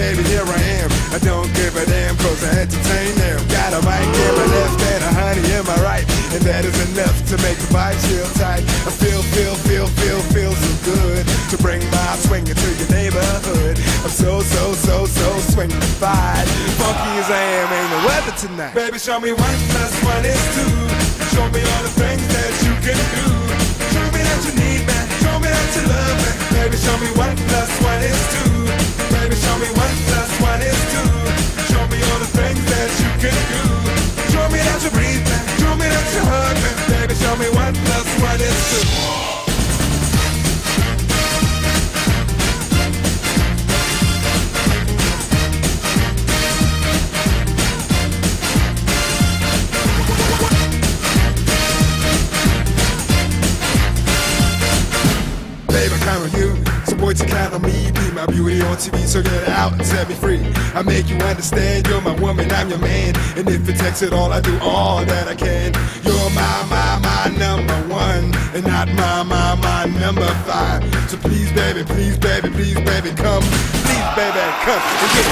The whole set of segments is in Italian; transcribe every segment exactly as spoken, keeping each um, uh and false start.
baby, here I am. I don't give a damn, cause I entertain them. Got a mic in my left and a honey in my right, and that is enough to make the vibes feel tight. I feel, feel, feel, feel, feel so good to bring my swing into your neighborhood. I'm so, so, so, so swingified. Funky as I am, ain't no weather tonight. Baby, show me one plus one is two. Show me all the things that you can do. Show me that you need me. Show me that you love me. Baby, show me one plus one is two. Baby, show me one plus one is two. Show me all the things that you can do. Show me that you breathe me. Show me that you hug me. Baby, show me one plus one is two. To count on me, be my beauty on T V, so get out and set me free. I make you understand, you're my woman, I'm your man. And if it takes it all, I do all that I can. You're my, my, my number one, and not my, my, my number five. So please, baby, please, baby, please, baby, come. Please, baby, come and get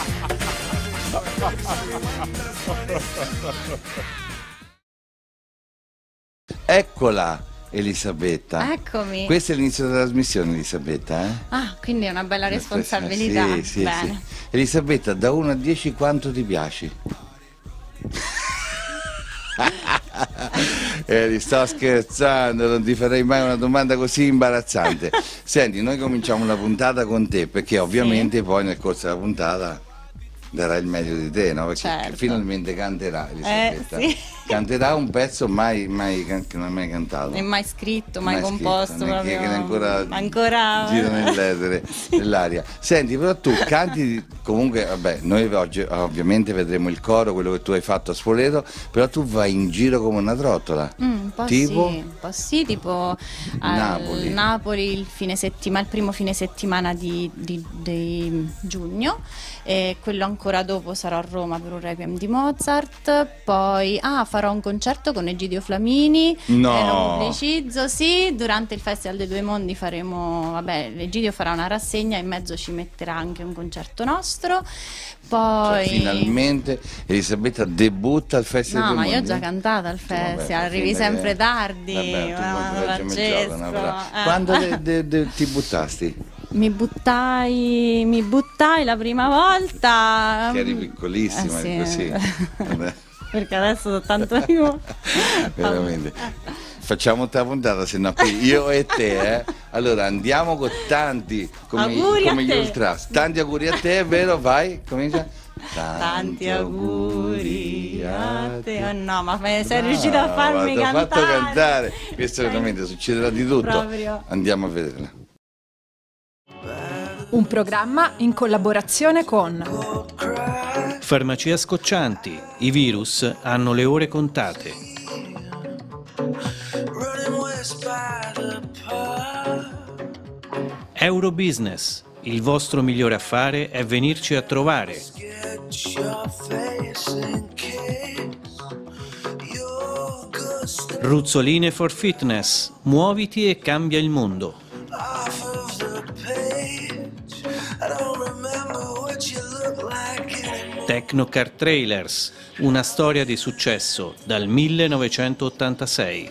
me. Eccola! Elisabetta, eccomi. Questo è l'inizio della trasmissione, Elisabetta, eh? Ah, quindi è una bella responsabilità. Sì, sì, bene. Sì. Elisabetta, da uno a dieci quanto ti piaci? Eh, sto scherzando, non ti farei mai una domanda così imbarazzante. Senti, noi cominciamo una puntata con te, perché ovviamente sì. Poi nel corso della puntata darà il meglio di te, no? Perché certo. Finalmente canterà, Elisabetta. Eh, sì. Canterà un pezzo mai, mai, che non hai mai cantato. E mai scritto, mai, mai composto. Scritto, proprio... che ancora, ancora... gira nell'etere, sì. Nell'aria. Senti, però tu canti, comunque, vabbè, noi oggi ovviamente vedremo il coro, quello che tu hai fatto a Spoleto, però tu vai in giro come una trottola. Mm, un po' tipo? Sì, un po' sì, tipo Napoli. Al Napoli il fine settimana, il primo fine settimana di, di, di giugno, e quello ancora dopo sarò a Roma per un Requiem di Mozart, poi ah, farò un concerto con Egidio Flamini, no. eh, lo preciso, sì, durante il Festival dei Due Mondi faremo, vabbè, Egidio farà una rassegna, in mezzo ci metterà anche un concerto nostro, poi... Cioè, finalmente Elisabetta debutta al Festival no, dei Due ma Mondi. io ho già cantato al Festival, vabbè, arrivi sempre che... tardi, vabbè, tu ma Francesco, no, eh. Quando de, de, de, ti buttasti? Mi buttai, mi buttai la prima volta. Che eri piccolissima, eh, così. Perché adesso sono tanto vivo. Veramente. Facciamo te la puntata, se no qui io e te, eh. Allora andiamo con tanti, come, auguri come a gli te. Ultras. Tanti auguri a te, è vero? Vai, comincia. Tanti, tanti auguri a te. Oh no, ma sei no, riuscito a farmi cantare. Ti ho fatto cantare. Questo veramente succederà di tutto. Proprio. Andiamo a vederla. Un programma in collaborazione con Farmacia Scoccianti. I virus hanno le ore contate. Eurobusiness. Il vostro migliore affare è venirci a trovare. Ruzzoline for Fitness. Muoviti e cambia il mondo. Tecnocar Trailers, una storia di successo dal millenovecentottantasei.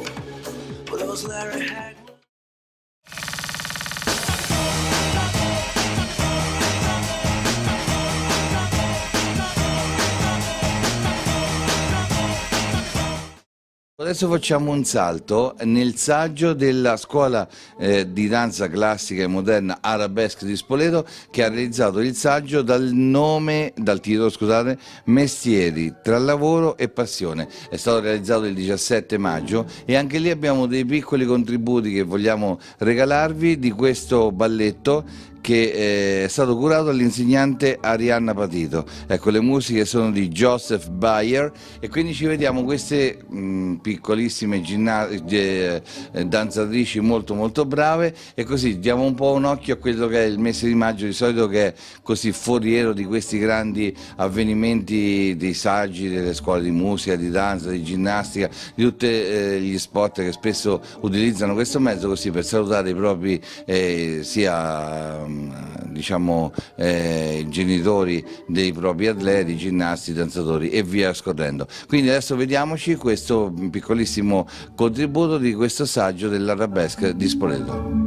Adesso facciamo un salto nel saggio della scuola eh, di danza classica e moderna Arabesque di Spoleto, che ha realizzato il saggio dal nome, dal titolo scusate, Mestieri tra lavoro e passione. È stato realizzato il diciassette maggio e anche lì abbiamo dei piccoli contributi che vogliamo regalarvi di questo balletto che è stato curato dall'insegnante Arianna Patito. Ecco, le musiche sono di Joseph Bayer e quindi ci vediamo queste mh, piccolissime eh, danzatrici molto molto brave, e così diamo un po' un occhio a quello che è il mese di maggio, di solito che è così foriero di questi grandi avvenimenti, dei saggi delle scuole di musica, di danza, di ginnastica, di tutti eh, gli sport che spesso utilizzano questo mezzo così per salutare i propri eh, sia diciamo eh, genitori dei propri atleti, ginnasti, danzatori e via scorrendo. Quindi adesso vediamoci questo piccolissimo contributo di questo saggio dell'Arabesque di Spoleto.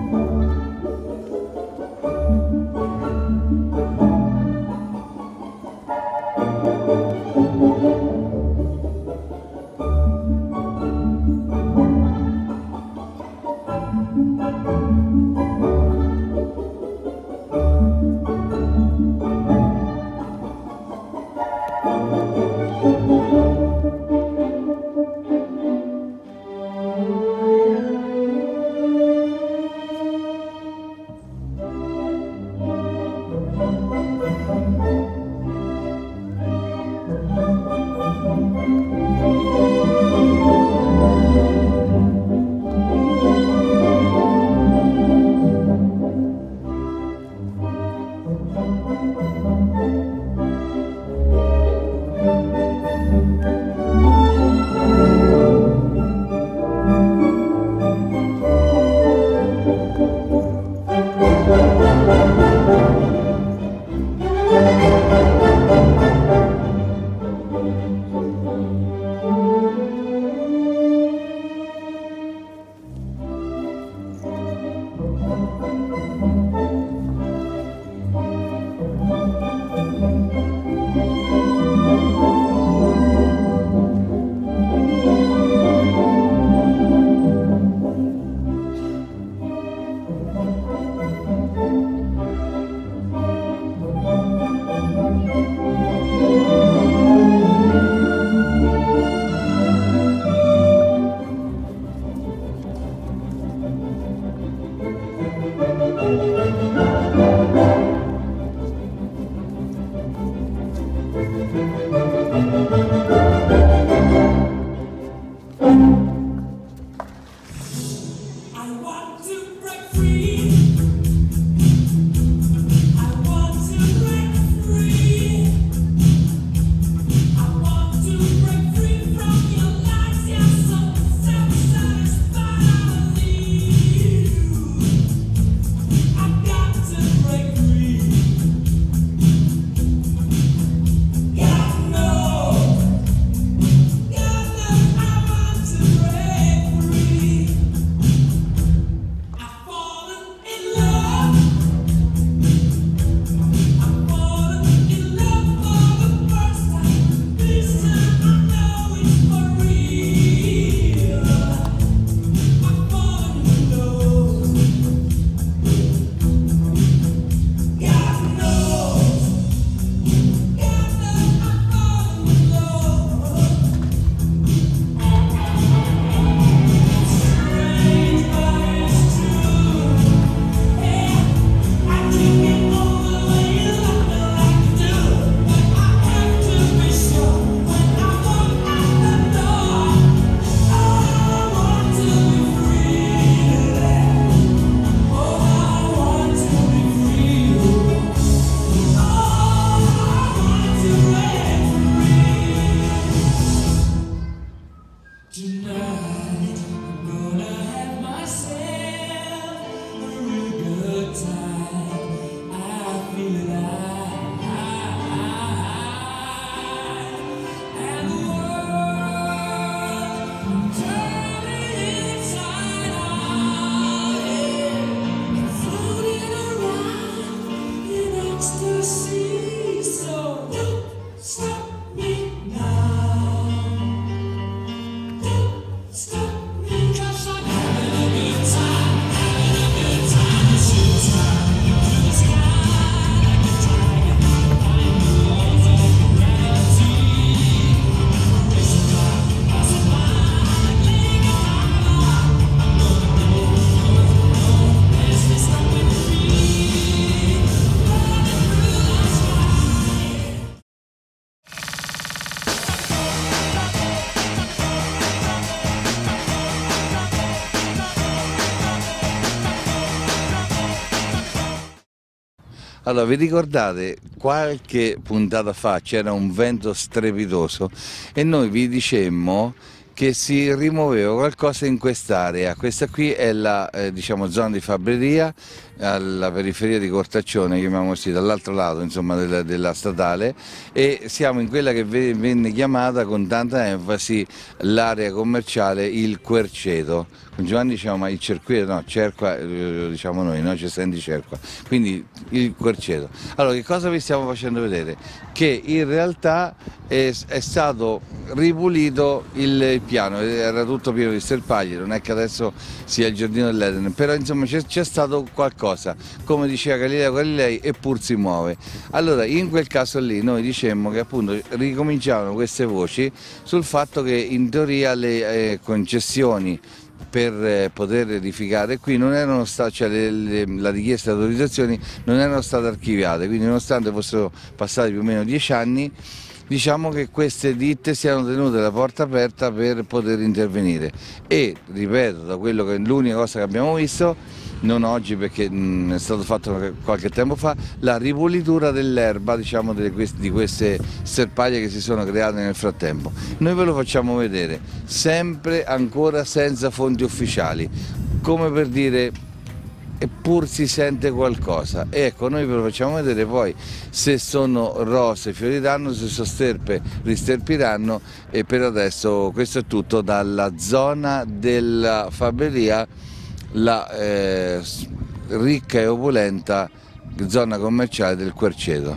Allora, vi ricordate qualche puntata fa c'era un vento strepitoso e noi vi dicemmo che si rimuoveva qualcosa in quest'area. Questa qui è la eh, diciamo, zona di Fabbreria, alla periferia di Cortaccione, chiamiamo così, dall'altro lato insomma, della, della statale, e siamo in quella che venne chiamata con tanta enfasi l'area commerciale il Querceto. Con Giovanni diciamo ma il Cerqueto, no, Cerqua diciamo noi, no? C'è Sandy Cerqua, quindi il Querceto. Allora che cosa vi stiamo facendo vedere? Che in realtà è, è stato ripulito il, il piano, era tutto pieno di sterpagli, non è che adesso sia il giardino dell'Eden, però insomma c'è stato qualcosa, come diceva Galileo Galilei, eppur si muove. Allora in quel caso lì noi dicemmo che appunto ricominciavano queste voci sul fatto che in teoria le eh, concessioni per eh, poter edificare qui non erano state, cioè le, le, la richiesta di autorizzazioni non erano state archiviate, quindi nonostante fossero passati più o meno dieci anni, diciamo che queste ditte siano tenute la porta aperta per poter intervenire e, ripeto, da quello che l'unica cosa che abbiamo visto, non oggi perché mh, è stato fatto qualche tempo fa, la ripulitura dell'erba, diciamo, delle, di queste sterpaglie che si sono create nel frattempo. Noi ve lo facciamo vedere, sempre ancora senza fonti ufficiali, come per dire eppur si sente qualcosa. E ecco, noi ve lo facciamo vedere poi se sono rose fioriranno, se sono sterpe risterpiranno, e per adesso questo è tutto dalla zona della Fabbreria, la eh, ricca e opulenta zona commerciale del Querceto.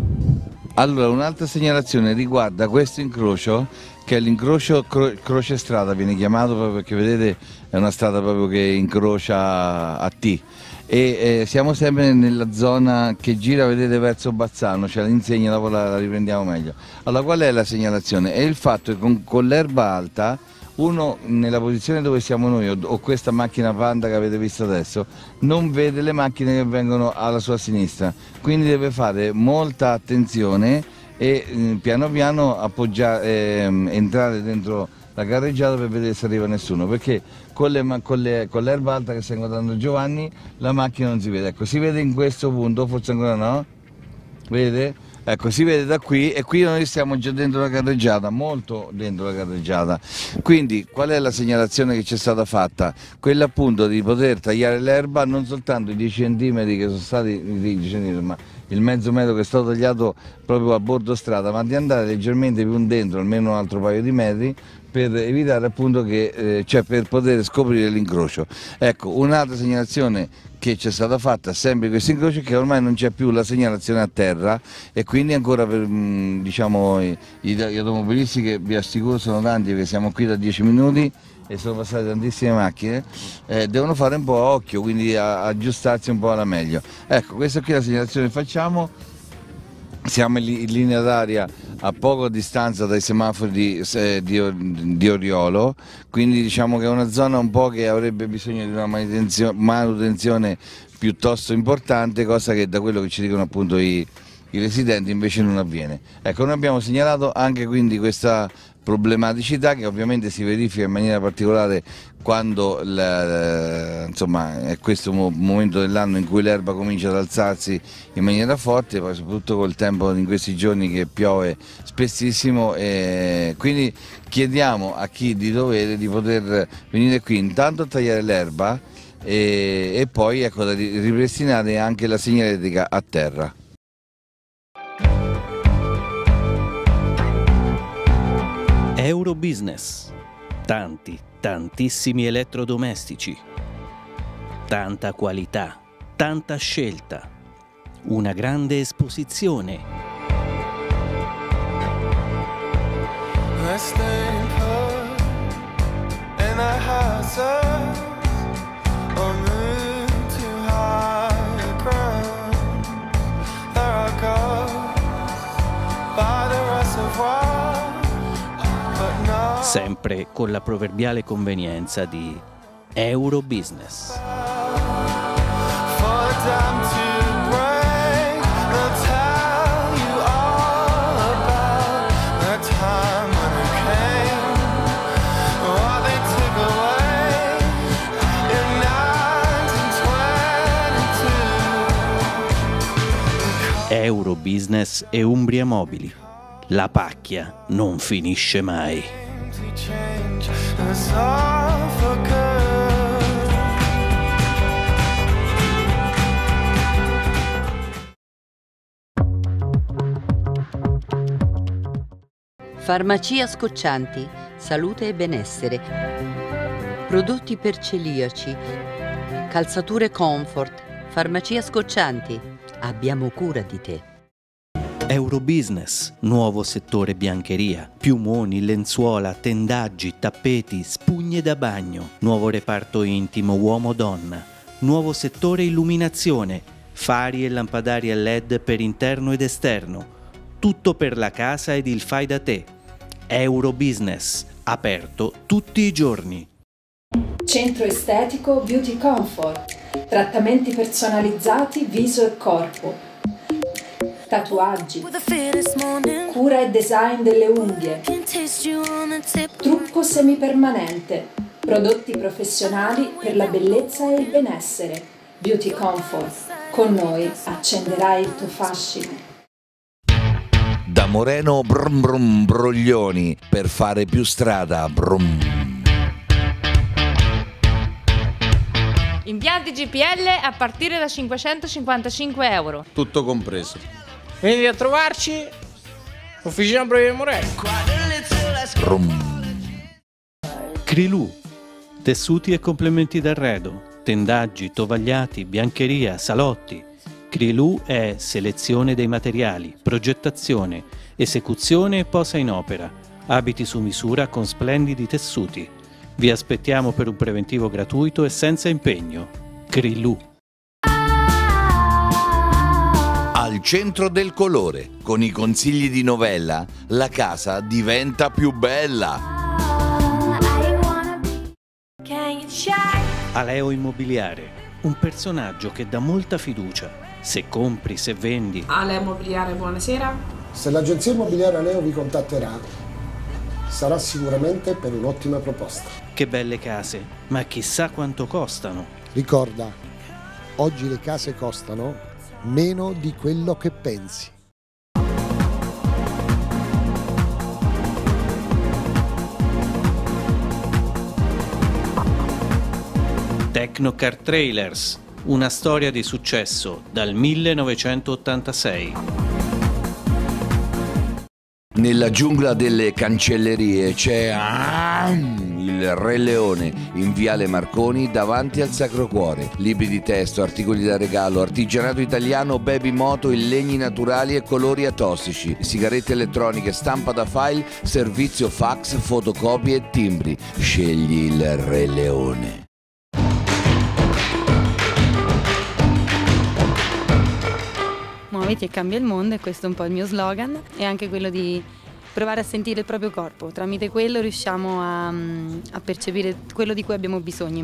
Allora un'altra segnalazione riguarda questo incrocio, che è l'incrocio cro Croce Strada, viene chiamato proprio perché vedete è una strada proprio che incrocia a T, e eh, siamo sempre nella zona che gira, vedete, verso Bazzano, c'è cioè l'insegna, dopo la, la riprendiamo meglio. Allora qual è la segnalazione? È il fatto che con, con l'erba alta uno nella posizione dove siamo noi o, o questa macchina Panda che avete visto adesso non vede le macchine che vengono alla sua sinistra, quindi deve fare molta attenzione e eh, piano piano appoggiare, eh, entrare dentro la carreggiata per vedere se arriva nessuno, perché con, le, con, le, con l'erba alta che sta incontrando Giovanni la macchina non si vede. Ecco, si vede in questo punto, forse ancora no? Vedete? Ecco, si vede da qui, e qui noi stiamo già dentro la carreggiata, molto dentro la carreggiata. Quindi qual è la segnalazione che ci è stata fatta? Quella appunto di poter tagliare l'erba, non soltanto i dieci centimetri che sono stati, dieci centimetri, ma il mezzo metro che è stato tagliato proprio a bordo strada, ma di andare leggermente più dentro, almeno un altro paio di metri, per evitare appunto che, eh, cioè per poter scoprire l'incrocio. Ecco, un'altra segnalazione che c'è stata fatta sempre in questo incrocio è che ormai non c'è più la segnalazione a terra, e quindi ancora per mh, diciamo, gli, gli automobilisti, che vi assicuro sono tanti, perché siamo qui da dieci minuti e sono passate tantissime macchine, eh, devono fare un po' occhio, quindi a, aggiustarsi un po' alla meglio. Ecco, questa qui è la segnalazione che facciamo. Siamo in linea d'aria a poca distanza dai semafori di, di, di Oriolo, quindi diciamo che è una zona un po' che avrebbe bisogno di una manutenzio, manutenzione piuttosto importante, cosa che da quello che ci dicono appunto i, i residenti invece non avviene. Ecco, noi abbiamo segnalato anche quindi questa problematicità, che ovviamente si verifica in maniera particolare quando la, insomma, è questo un momento dell'anno in cui l'erba comincia ad alzarsi in maniera forte, poi soprattutto col tempo in questi giorni che piove spessissimo, e quindi chiediamo a chi di dovere di poter venire qui intanto a tagliare l'erba e, e poi ecco, da ripristinare anche la segnaletica a terra. Eurobusiness. Tanti, tantissimi elettrodomestici. Tanta qualità, tanta scelta. Una grande esposizione. Sempre con la proverbiale convenienza di Eurobusiness. Eurobusiness e Umbria Mobili. La pacchia non finisce mai. Farmacia Scoccianti, salute e benessere. Prodotti per celiaci. Calzature Comfort. Farmacia Scoccianti. Abbiamo cura di te. Eurobusiness, nuovo settore biancheria, piumoni, lenzuola, tendaggi, tappeti, spugne da bagno, nuovo reparto intimo uomo-donna, nuovo settore illuminazione, fari e lampadari a led per interno ed esterno, tutto per la casa ed il fai da te. Eurobusiness, aperto tutti i giorni. Centro estetico Beauty Comfort. Trattamenti personalizzati viso e corpo. Tatuaggi. Cura e design delle unghie. Trucco semipermanente. Prodotti professionali per la bellezza e il benessere. Beauty Comfort. Con noi accenderai il tuo fascino. Da Moreno brum brum Broglioni per fare più strada brum. Impianti G P L a partire da cinquecentocinquantacinque euro. Tutto compreso. Venite a trovarci, Officina Breve Moreno. Brum. Crilù, tessuti e complementi d'arredo, tendaggi, tovagliati, biancheria, salotti. Crilù è selezione dei materiali, progettazione, esecuzione e posa in opera, abiti su misura con splendidi tessuti. Vi aspettiamo per un preventivo gratuito e senza impegno. Crilù. Al centro del colore, con i consigli di Novella, la casa diventa più bella. Aleo Immobiliare, un personaggio che dà molta fiducia. Se compri, se vendi. Aleo Immobiliare, buonasera. Se l'agenzia immobiliare Aleo vi contatterà, sarà sicuramente per un'ottima proposta. Che belle case, ma chissà quanto costano. Ricorda, oggi le case costano meno di quello che pensi. Tecnocar Trailers, una storia di successo dal millenovecentottantasei. Nella giungla delle cancellerie c'è ah, il Re Leone in Viale Marconi davanti al Sacro Cuore. Libri di testo, articoli da regalo, artigianato italiano, baby moto in legni naturali e colori atossici, sigarette elettroniche, stampa da file, servizio fax, fotocopie e timbri. Scegli il Re Leone. Muoviti e cambia il mondo, e questo è un po' il mio slogan, e anche quello di provare a sentire il proprio corpo. Tramite quello riusciamo a, a percepire quello di cui abbiamo bisogno.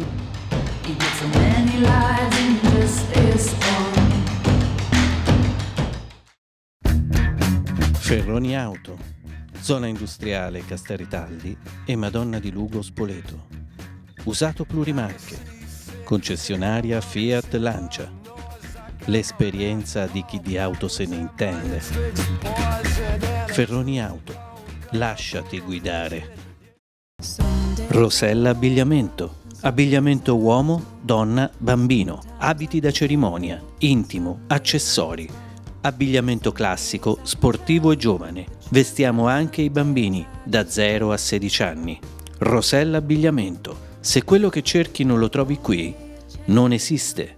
Ferroni Auto, zona industriale Castelritaldi e Madonna di Lugo Spoleto. Usato plurimarche, concessionaria Fiat Lancia. L'esperienza di chi di auto se ne intende. Ferroni Auto, lasciati guidare. Rosella Abbigliamento, abbigliamento uomo, donna, bambino, abiti da cerimonia, intimo, accessori, abbigliamento classico, sportivo e giovane. Vestiamo anche i bambini da zero a sedici anni. Rosella Abbigliamento, se quello che cerchi non lo trovi qui, non esiste.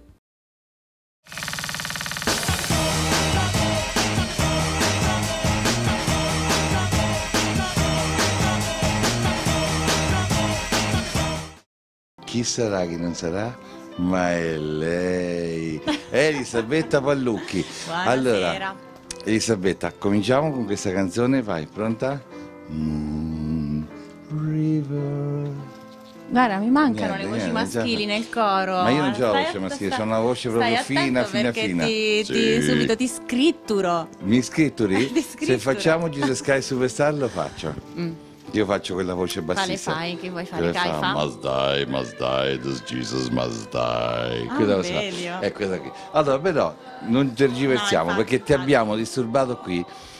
Chi sarà, chi non sarà? Ma è lei, Elisabetta Pallucchi. Buonasera. Allora, Elisabetta, cominciamo con questa canzone, vai, pronta? Mm, River. Guarda, mi mancano Niente, le voci niente, maschili già. nel coro. Ma io non c'ho la Stai voce att- maschile, sta- c'ho una voce proprio stai fina, attento fina, perché fina. Ti, Sì. ti, subito ti scritturo. Mi scritturi? Ti Se scritturo. facciamo Jesus Sky Superstar lo faccio. Mm. Io faccio quella voce Quale bassista. fai? Che vuoi fare? Dove Che fa, fa? Must die, must die, this Jesus must die. Ah, Quella lo so. Aurelio. È questa qui. Allora, però, non tergiversiamo No, infatti, perché ti infatti. abbiamo disturbato qui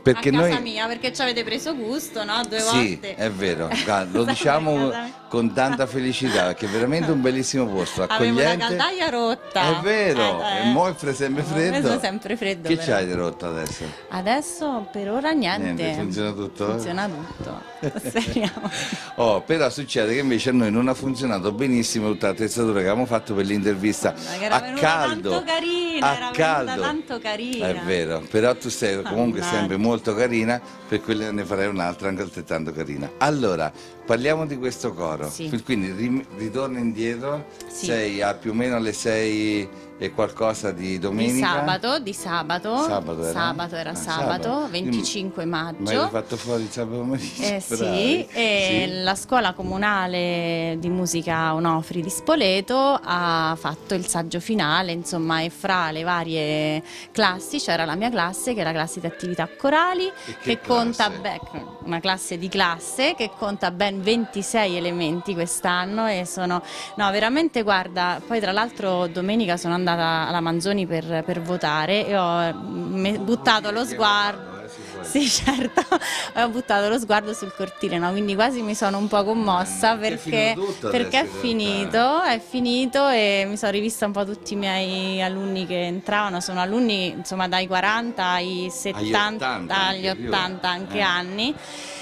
perché a casa noi... mia, perché ci avete preso gusto, no? Due Sì, volte. è vero, guarda, lo diciamo con tanta felicità, perché è veramente un bellissimo posto, accogliente. Avevo la caldaia rotta. È vero, eh, e mo' è fre- sempre freddo. È sempre freddo. Che però. c'hai di rotta adesso? Adesso per ora niente. Niente, funziona tutto? Funziona tutto. Speriamo. Oh, però succede che invece a noi non ha funzionato benissimo tutta l'attrezzatura che avevamo fatto per l'intervista Che era a venuta caldo. tanto carina, a era caldo. venuta tanto carina. È vero, però tu sei comunque Mannaggia. sempre molto carina, per quella ne farei un'altra anche altrettanto carina. Allora, parliamo di questo coro. Sì. Quindi rim- ritorno indietro, Sì. sei a più o meno alle sei e qualcosa di Di domenica. sabato, di sabato. Sabato era? Sabato era Ah, sabato, sabato. venticinque Ma maggio. hai fatto fuori il sabato pomeriggio? Eh sì, Bravi. e Sì. la scuola comunale di musica Onofri di Spoleto ha fatto il saggio finale, insomma, e fra le varie classi c'era la mia classe, che è la classe di attività corali, E che, che conta classe? ben, una classe di classe che conta ben ventisei elementi quest'anno e sono, no, veramente, guarda, poi tra l'altro domenica sono andata alla Manzoni per, per votare e ho me- buttato lo sguardo. Sì, certo, ho buttato lo sguardo sul cortile, no? Quindi quasi mi sono un po' commossa perché, finito tutto perché è adesso, in finito, è finito e mi sono rivista un po' tutti i miei alunni che entravano, sono alunni insomma dai quaranta ai settanta, ottanta, agli anche più. ottanta anche Eh. anni.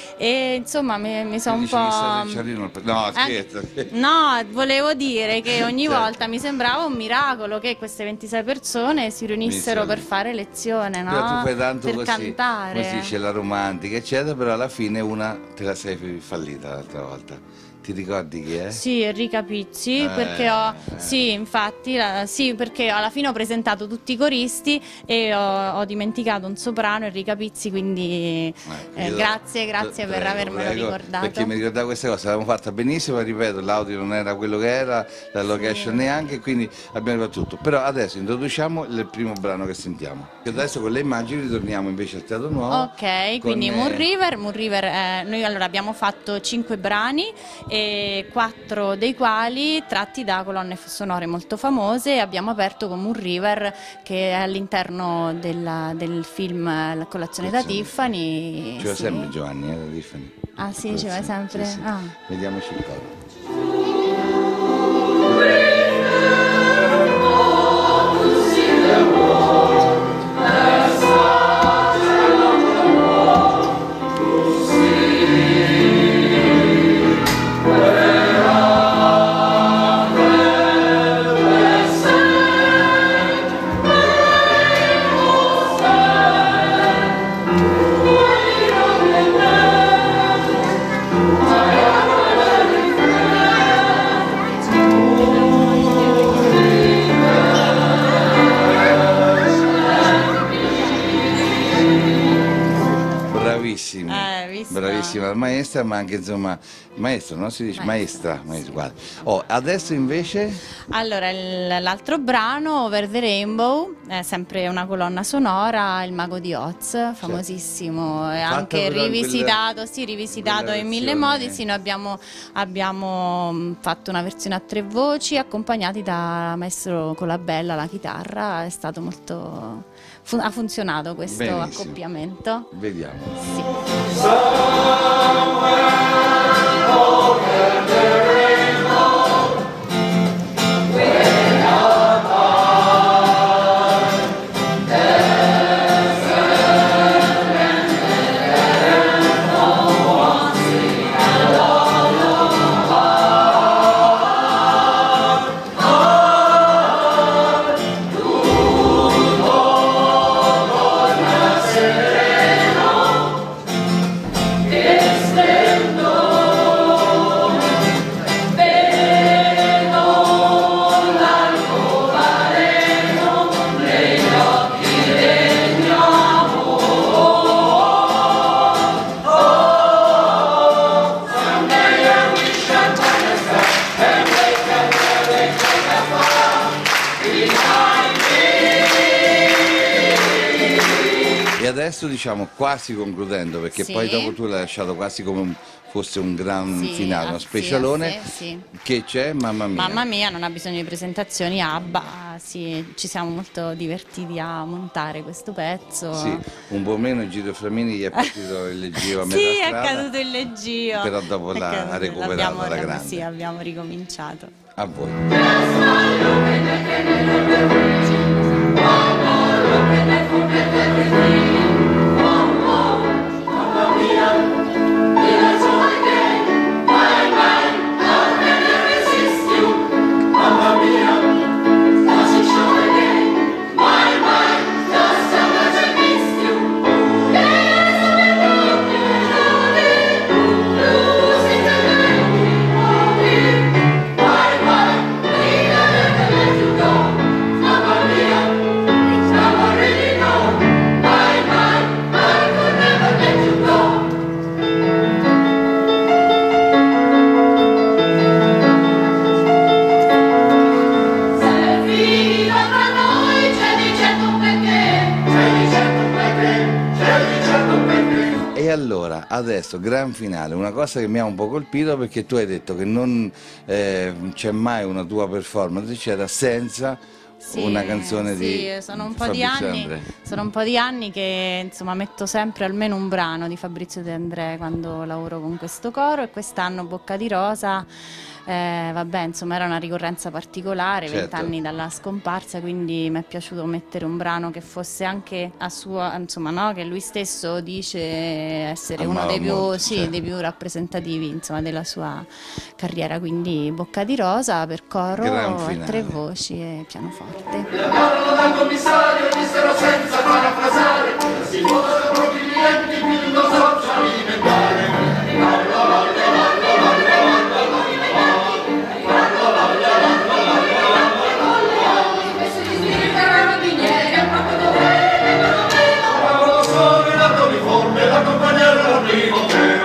E insomma mi, mi sono un Dici che sta po'... del Ciarino- No, Eh, scherzo. No, volevo dire che ogni Certo. volta mi sembrava un miracolo che queste ventisei persone si riunissero Iniziano. per fare lezione, no? Però tu fai tanto per così, cantare. così c'è la romantica, eccetera, però alla fine una te la sei fallita l'altra volta. Ti ricordi chi è? Sì, Enrica Pizzi, Eh, perché ho, eh. sì, infatti, la- sì, perché alla fine ho presentato tutti i coristi e ho, ho dimenticato un soprano, Enrica Pizzi, quindi eh, io- grazie, grazie per prego, avermelo prego, ricordato. Perché mi ricordavo queste cose, l'avevamo fatta benissimo, ripeto, l'audio non era quello che era, la location neanche, quindi abbiamo fatto tutto. Però adesso introduciamo il primo brano che sentiamo. E adesso con le immagini ritorniamo invece al Teatro Nuovo. Ok, quindi con, Moon eh, River, Moon River eh, noi allora abbiamo fatto cinque brani e quattro dei quali tratti da colonne f- sonore molto famose e abbiamo aperto con Moon River che è all'interno della- del film eh, La colazione da Colazione. Tiffany. Ci va sì. sempre Giovanni, eh, da Tiffany. Ah sì, ci vai sempre? Sì, sì. Ah. Vediamoci il coro. Bravissimi, Eh, visto? bravissima la maestra, ma anche insomma, maestro, non si dice maestra, maestra, guarda. Oh, adesso invece Allora, il- l'altro brano, Over the Rainbow, è sempre una colonna sonora, Il Mago di Oz, famosissimo, è Fatta anche però in rivisitato, sì, rivisitato quella in mille versione. modi, sì, noi abbiamo, abbiamo mh, fatto una versione a tre voci, accompagnati da maestro Colabella, la chitarra, è stato molto... fu- ha funzionato questo Benissimo. accoppiamento. vediamo. Sì. Estendo adesso diciamo quasi concludendo, perché Sì. poi dopo tu l'hai lasciato quasi come un, fosse un gran Sì, finale, ah, uno sì, specialone, sì, sì. che c'è, mamma mia. Mamma mia, non ha bisogno di presentazioni, ABBA, sì, ci siamo molto divertiti a montare questo pezzo. Sì, un po' meno Giro Framini gli è partito il leggio a metà Sì, è strada, caduto il leggio. però dopo È l'ha caduto, ha recuperato l'abbiamo- alla grande. Sì, abbiamo ricominciato. A voi. E allora, adesso, gran finale, una cosa che mi ha un po' colpito, perché tu hai detto che non eh, c'è mai una tua performance, c'era senza Sì, una canzone sì, di sono un po' di Fabrizio De anni, André. sono un po' di anni che insomma metto sempre almeno un brano di Fabrizio De André quando lavoro con questo coro, e quest'anno Bocca di Rosa, eh, vabbè, insomma era una ricorrenza particolare, Certo. vent'anni dalla scomparsa, quindi mi è piaciuto mettere un brano che fosse anche a sua, insomma, no, che lui stesso dice essere Amava uno dei più, molto, sì, certo. dei più rappresentativi, insomma, della sua carriera, quindi Bocca di Rosa per coro Gran a finale. tre voci e pianoforte. Parlano dal commissario, dissero senza parafrasare, si votano propri clienti, più non so alimentare. La compagnia della primavera.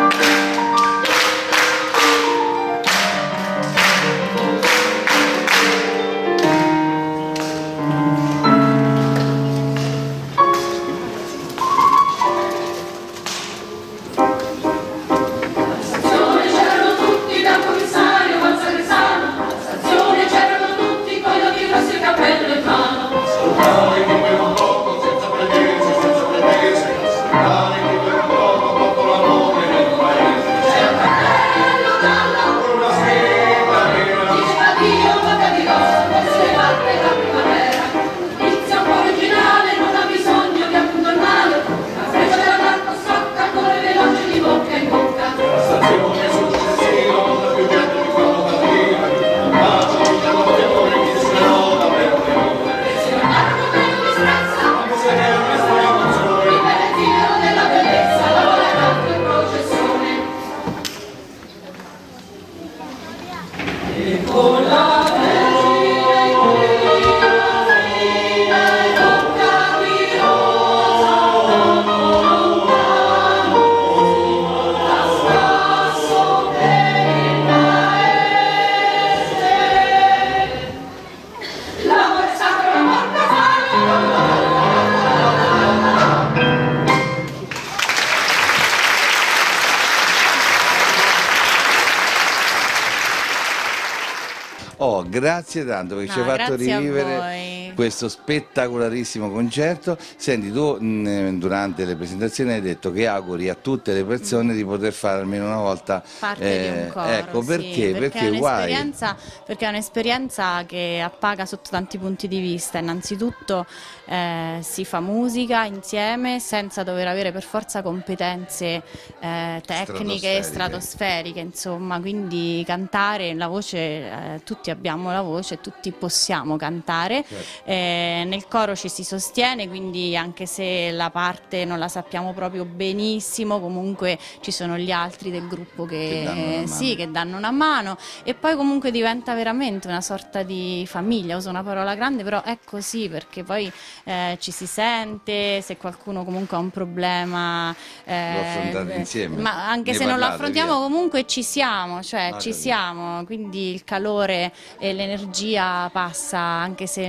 Oh, grazie tanto perché No, ci hai fatto grazie a rivivere voi. questo spettacolarissimo concerto. Senti, tu mh, durante le presentazioni hai detto che auguri a tutte le persone di poter fare almeno una volta parte di un eh, coro, ecco sì, perché, perché, è guai. un'esperienza, perché è un'esperienza che appaga sotto tanti punti di vista. Innanzitutto eh, si fa musica insieme senza dover avere per forza competenze eh, tecniche Stratosferiche. stratosferiche, insomma, quindi cantare, la voce, eh, tutti abbiamo la voce, tutti possiamo cantare. Certo. Eh, nel coro ci si sostiene, quindi anche se la parte non la sappiamo proprio benissimo, comunque ci sono gli altri del gruppo che, Che danno una mano. sì, che danno una mano, e poi comunque diventa veramente una sorta di famiglia. Uso una parola grande, però è così, perché poi eh, ci si sente, se qualcuno comunque ha un problema, eh, Lo affrontate insieme, ma anche ne se non lo parlate, affrontiamo via. comunque ci siamo, cioè Ah, ci capito. siamo, quindi il calore e l'energia passa, anche se magari uno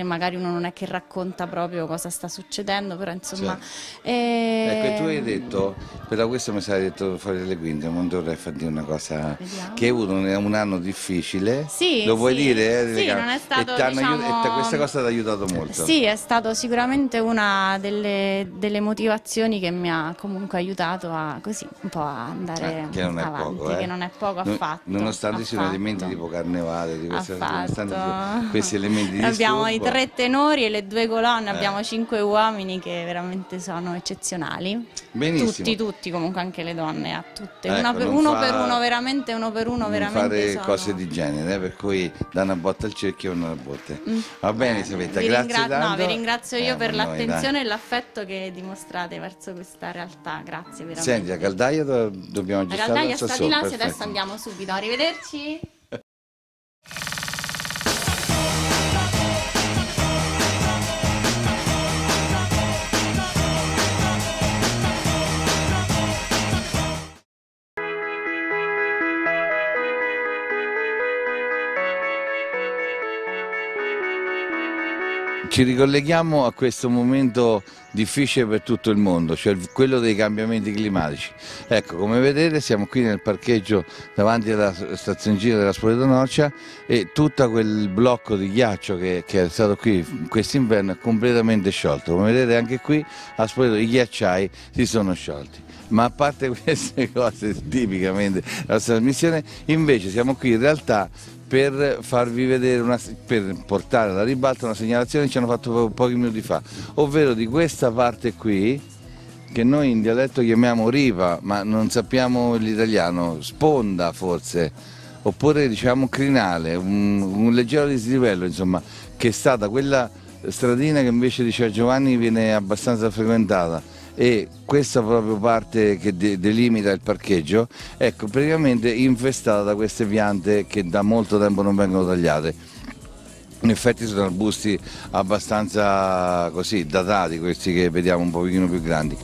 uno non è che racconta proprio cosa sta succedendo, però insomma... Certo. eh, Ecco, tu hai detto, però questo mi sai detto fuori dalle quinte, non dovrei fare una cosa, Vediamo. che hai avuto un, un anno difficile, Sì, lo vuoi sì. dire? Sì, non è stato, e, t'hanno diciamo- aiut- e te- questa cosa ti ha aiutato molto. Sì, è stato sicuramente una delle, delle motivazioni che mi ha comunque aiutato a così un po' a andare Eh, che non è avanti, poco, eh. che non è poco Non- affatto. Nonostante ci siano affatto. elementi tipo carnevale, di queste, nonostante ci siano Affatto. questi elementi di Abbiamo i disturbo. tre tenori e le due colonne, Eh. abbiamo cinque uomini che veramente sono eccezionali. Benissimo. Tutti, tutti, comunque anche le donne, a tutte. Ecco, Una per- non uno fa- per uno, veramente, uno per uno, non veramente. fare sono- cose di genere, eh, per cui da una botta al cerchio e una botte. Mm. Va bene, Elisabetta, Vi, grazie ringra- tanto. no, vi ringrazio io Eh, per ma noi, l'attenzione dai. e l'affetto che dimostrate verso questa realtà. Grazie veramente. Senti, a Caldaia do- dobbiamo La aggiustare Caldaia il sta di sassolino, là, se adesso perfetto. andiamo subito. Arrivederci. Ci ricolleghiamo a questo momento difficile per tutto il mondo, cioè il- quello dei cambiamenti climatici. Ecco, come vedete siamo qui nel parcheggio davanti alla stazioncina della Spoleto Norcia e tutto quel blocco di ghiaccio che, che è stato qui quest'inverno è completamente sciolto. Come vedete anche qui a Spoleto i ghiacciai si sono sciolti. Ma a parte queste cose tipicamente della nostra trasmissione, invece siamo qui in realtà per farvi vedere, una, per portare alla ribalta una segnalazione che ci hanno fatto po- pochi minuti fa, ovvero di questa parte qui, che noi in dialetto chiamiamo riva, ma non sappiamo l'italiano, sponda forse, oppure diciamo crinale, un, un leggero dislivello, insomma, che è stata quella stradina che invece di San Giovanni viene abbastanza frequentata. E questa proprio parte che de- delimita il parcheggio, ecco, praticamente infestata da queste piante che da molto tempo non vengono tagliate. In effetti sono arbusti abbastanza così datati, questi che vediamo un pochino più grandi.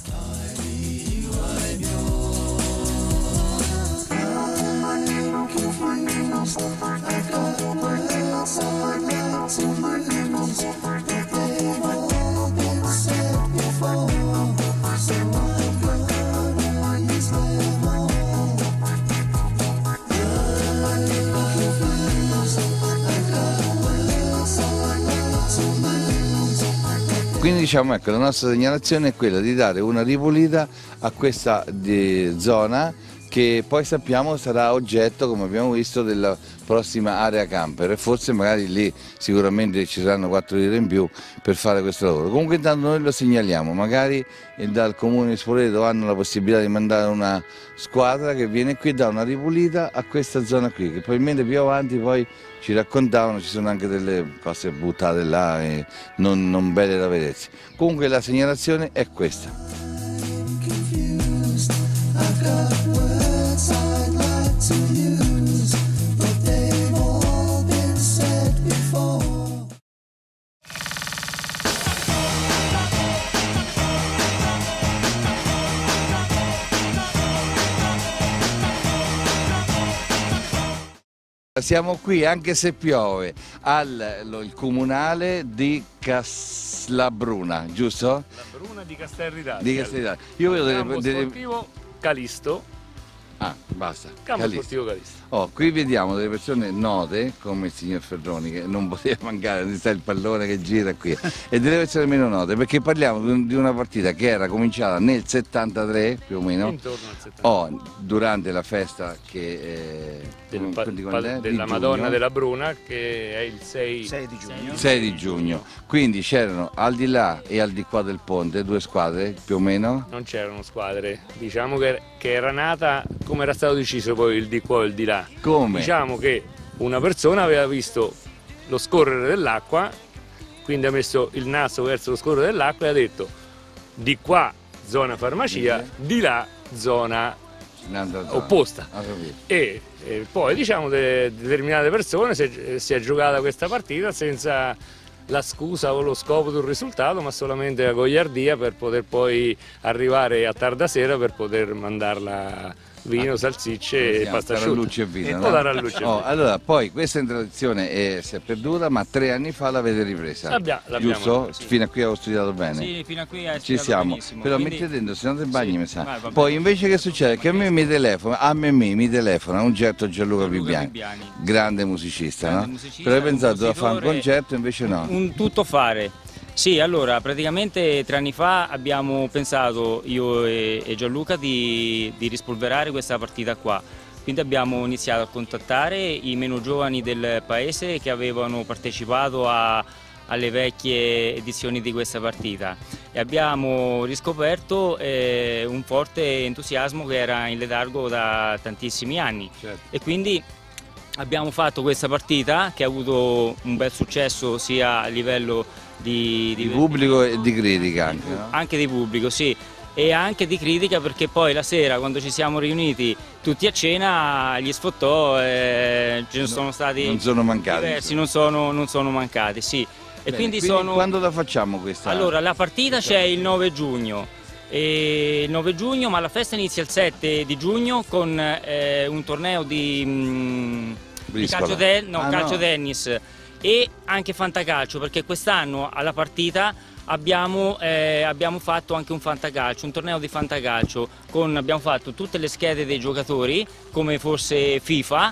Quindi diciamo, ecco, la nostra segnalazione è quella di dare una ripulita a questa di, zona che poi sappiamo sarà oggetto, come abbiamo visto, della prossima area camper e forse magari lì sicuramente ci saranno quattro lire in più per fare questo lavoro. Comunque intanto noi lo segnaliamo, magari dal comune di Spoleto hanno la possibilità di mandare una squadra che viene qui e dà una ripulita a questa zona qui, che probabilmente più avanti poi ci raccontavano ci sono anche delle cose buttate là e non, non belle da vedersi. Comunque la segnalazione è questa. Siamo qui, anche se piove, al lo- il comunale di Caslabruna, giusto? La Bruna di Castelridati. Di Castelridati. Io vedo delle- Campo delle- sportivo Calisto. Ah, basta. Campo Calisto. sportivo Calisto. Oh, qui vediamo delle persone note, come il signor Ferroni, che non poteva mancare, sta il pallone che gira qui, e delle persone meno note, perché parliamo di un- di una partita che era cominciata nel settantatré, più o meno, Intorno al settanta. oh, durante la festa che, eh, Del con- pa- quindi pa- quando è? Di della giugno. Madonna della Bruna, che è il sei, di giugno. sei di giugno, quindi c'erano al di là e al di qua del ponte due squadre più o meno. Non c'erano squadre, diciamo che, che era nata come era stato deciso poi il di qua e il di là. Come? Diciamo che una persona aveva visto lo scorrere dell'acqua, quindi ha messo il naso verso lo scorrere dell'acqua e ha detto di qua zona farmacia, di là zona Zona. opposta. Ho capito. E, e poi diciamo de- determinate persone si è, si è giocata questa partita senza la scusa o lo scopo di un risultato, ma solamente la gogliardia per poter poi arrivare a tarda sera per poter mandarla vino, salsicce e pasta asciutta. Tarallucci e vino. O No? tarallucci e Oh, vino. allora, poi questa tradizione è, si è perduta, ma tre anni fa l'avete ripresa. L'abbia- l'abbiamo giusto? ripresa, sì. Fino a qui ho studiato bene. Sì, fino a qui hai Ci studiato siamo, benissimo, però quindi- mettete dentro, se no ti bagni Sì, mi sa. vai, va Poi bene. invece che succede? Che a me mi telefona, a me mi, mi telefona un certo Gianluca, Gianluca Bibbiani, Bibbiani. grande musicista, Grande no? musicista, Però hai pensato a fare un compositore, concerto, invece no. Un tuttofare. Sì, allora praticamente tre anni fa abbiamo pensato io e, e Gianluca di, di rispolverare questa partita qua. Quindi abbiamo iniziato a contattare i meno giovani del paese che avevano partecipato a, alle vecchie edizioni di questa partita e abbiamo riscoperto eh, un forte entusiasmo che era in letargo da tantissimi anni. Certo. E quindi abbiamo fatto questa partita che ha avuto un bel successo sia a livello di, Di pubblico e di critica anche, no? anche di pubblico, sì, e anche di critica, perché poi la sera quando ci siamo riuniti tutti a cena gli sfottò, eh, ce ne sono stati non sono mancati, diversi, non sono, non sono mancati, sì. E Bene, quindi, quindi sono... quando la facciamo questa? Allora, la partita c'è il nove giugno, e il nove giugno, ma la festa inizia il sette di giugno con eh, un torneo di, mh, di Briscola. calcio, te- no, Ah, calcio no. tennis e anche fantacalcio, perché quest'anno alla partita abbiamo, eh, abbiamo fatto anche un fantacalcio, un torneo di fantacalcio, con, abbiamo fatto tutte le schede dei giocatori come fosse FIFA,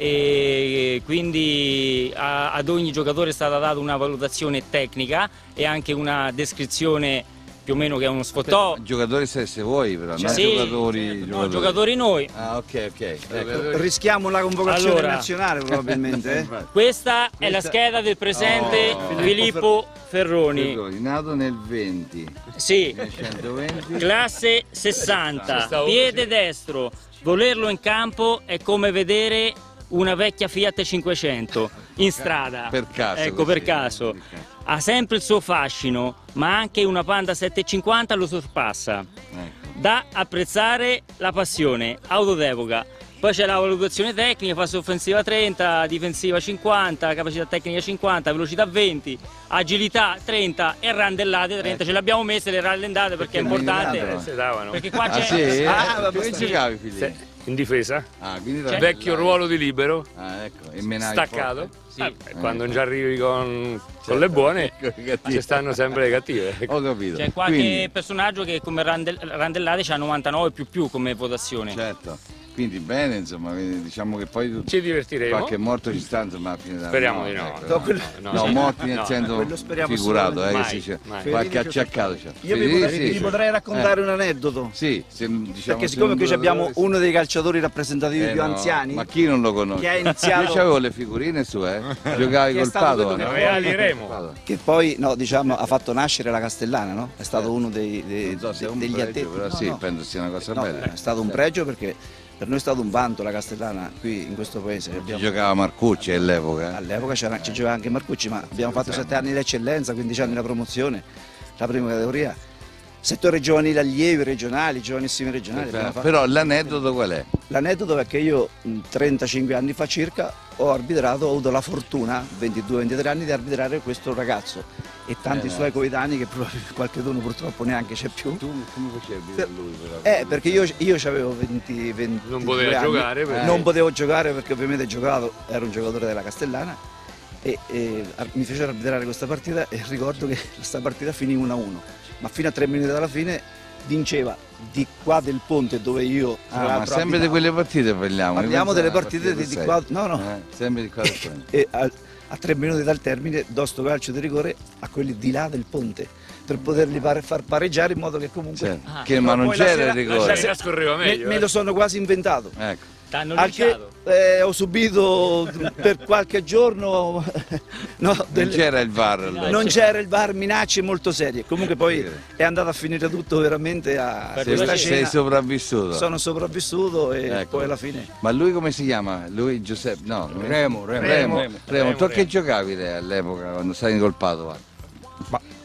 e quindi a- ad ogni giocatore è stata data una valutazione tecnica e anche una descrizione più o meno che è uno sfottò. Giocatori stesse voi però, Sì, non sì, giocatori, no, giocatori. giocatori noi. Ah, ok, ok. Ecco, rischiamo la convocazione Allora, nazionale probabilmente. Eh? Questa è la scheda del presente Oh. Filippo Ferroni. Ferroni, nato nel venti. Sì, centoventi. classe sessanta, Questa piede destro. Volerlo in campo è come vedere una vecchia Fiat cinquecento in strada. Per caso, Ecco, così, per caso. per caso. Ha sempre il suo fascino, ma anche una Panda settecentocinquanta lo sorpassa. Ecco. Da apprezzare la passione, auto d'epoca. Poi c'è la valutazione tecnica, fase offensiva trenta, difensiva cinquanta, capacità tecnica cinquanta, velocità venti, agilità trenta e randellate trenta. Ce le abbiamo messe le rallendate perché, Perché è importante. non Si davano. Perché qua Ah, c'è... sì? Ah, Dove giocavi, Filippo? Se- In difesa, Ah, quindi Cioè, vecchio ruolo di libero, Ah, ecco, e menavi staccato. forte. Sì. Eh, quando già arrivi con, con le buone, Ecco, i cattivi. ci stanno sempre le cattive. Ho capito. C'è qualche Quindi, personaggio che come randel- randellate c'ha novantanove più più come votazione. certo. Quindi bene, insomma, quindi diciamo che poi tu- Ci divertiremo. qualche morto ci sta, insomma, a fine della- Speriamo di no. ecco, No, quello- no, No, no, morti nel no, senso quello speriamo figurato, eh, che mai, si dice. mai. Qualche acciaccato c'è. Io vi Sì, potrei, sì, vi sì. potrei raccontare Eh, un aneddoto. Sì, se, diciamo, Perché se siccome non qui dura abbiamo dove- uno dei calciatori rappresentativi Eh, più no, anziani, Ma chi non lo conosce? che ha iniziato- Io c'avevo le figurine su, eh. Giocavi Che è col stato Padova. quello no? che- Reali Remo. che poi no, diciamo, ha fatto nascere la Castellana, no? È stato uno dei, dei- Non so se è un degli pregio, addetti. però No, sì, no. penso sia una cosa No, bella. è stato un pregio perché per noi è stato un vanto la Castellana qui in questo paese. Ci Abbiamo- giocava Marcucci all'epoca. eh. All'epoca c'era- ci giocava anche Marcucci, ma abbiamo fatto sette anni di eccellenza, quindici anni la promozione, la prima categoria, settore giovanile allievi regionali, giovanissimi regionali. abbiamo fatto. Però l'aneddoto qual è? L'aneddoto è che io mh, trentacinque anni fa circa ho arbitrato, ho avuto la fortuna, ventidue ventitré anni, di arbitrare questo ragazzo e tanti Eh, suoi no. coetanei che probabilmente qualche dono purtroppo neanche c'è più. Tu come facevi Per- per lui? Però? Eh, perché io, io avevo venti, venti Non poteva anni. giocare perché- Non potevo giocare perché ovviamente giocato, ero un giocatore della Castellana e, e ar- mi fecero arbitrare questa partita e ricordo che questa partita finì uno a uno, ma fino a tre minuti dalla fine vinceva di qua del ponte dove io tra Ah, ma l'altro sempre di abitavo. quelle partite parliamo. Parliamo Io delle pensavo partite a di, di sei. qua, no no, Eh, sempre di qua del ponte. e a, a tre minuti dal termine do sto calcio di rigore a quelli di là del ponte per poterli pare- far pareggiare in modo che comunque Certo. Ah, Che, ma non poi la c'era sera- il La rigore. sera scorreva me, meglio. me eh. lo sono quasi inventato. Ecco. T'hanno Al che linciato. eh, ho subito per qualche giorno no, Non delle- c'era il V A R allora. non c'era il V A R, minacce molto serie. Comunque poi è andato a finire tutto veramente a Per Sei, questa sei cena. sopravvissuto. Sono sopravvissuto e Ecco. poi alla fine. Ma lui come si chiama? Lui Giuseppe? No, Remo, Remo. Remo. Remo. Remo. Tu Remo, che Remo. giocavi te all'epoca quando stavi col Padova? Ma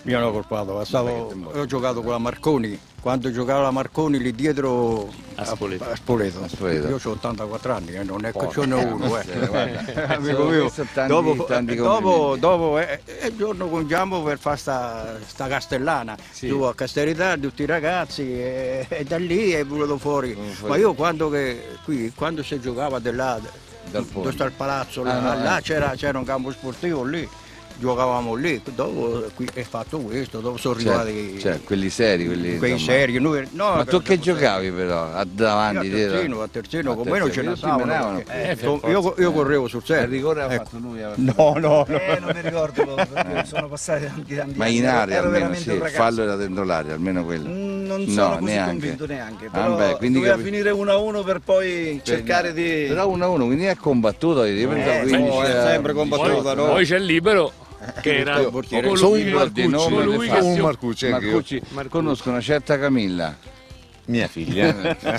Mi hanno colpato, stavo, ho giocato con la Marconi, quando giocava la Marconi lì dietro a Spoleto. A Spoleto. A Spoleto. Io ho ottantaquattro anni, eh, non è che ce n'è uno. Eh. Amico mio, tanti, dopo, tanti dopo, dopo eh, il giorno congiamo per fare sta, sta castellana, sì. Giù a Castellità, tutti i ragazzi, e, e da lì è venuto fuori. fuori. Ma io quando, che, qui, quando si giocava di là, dove sta il palazzo, ah, là, no, là eh. c'era un campo sportivo lì. Giocavamo lì, dopo qui è fatto questo, dopo sono arrivati cioè, cioè, quelli seri, quelli quei seri. Noi, no, ma tu che giocavi però? A davanti, a terzino, a terzino, con me non ce ne stavano. Eh, io, io correvo sul serio. Il rigore ha ecco. fatto lui? No, no, no. Eh, non mi ricordo, perché sono passati tanti anni. Ma in area almeno, sì, il fallo era dentro l'aria, almeno quello. Non sono no, così neanche. convinto neanche, però ah, beh, doveva capi... finire uno a uno per poi per cercare no. di... Però uno a uno, quindi è combattuto, io pensavo eh, no, è sempre combattuto. Poi c'è il libero. Che era il portiere Marcucci, un Marcucci, Marcucci. Conosco una certa Camilla, mia figlia,